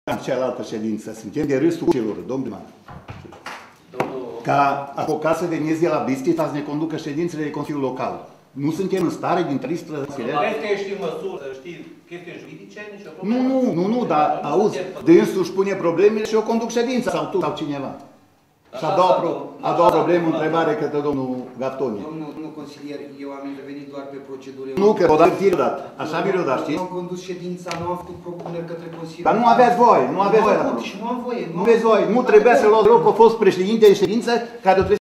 În cealaltă ședință. Suntem de râsul celor, domnul. Ca avocat să veniți de la Bistrița să ne conducă ședințele de Consiliul Local. Nu suntem în stare din tristă... Crezi că ești în măsură să știi chestii juridice? Nici o problemă? Nu, dar auzi, dânsul își pune problemele și eu conduc ședința, sau tu, sau cineva. Și a doua problemă, întrebare către domnul Gatoni. Domnul consilier, eu am intervenit doar pe procedură. Nu, că o dată ție dat. Așa mi-o dat, știi? Nu am condus ședința, nu am făcut propuneri către Consiliu. Dar nu aveați voie, nu aveți voie. Și nu am voie. Nu aveți voie, nu trebuia să luați loc, a fost președinte de ședință care trebuie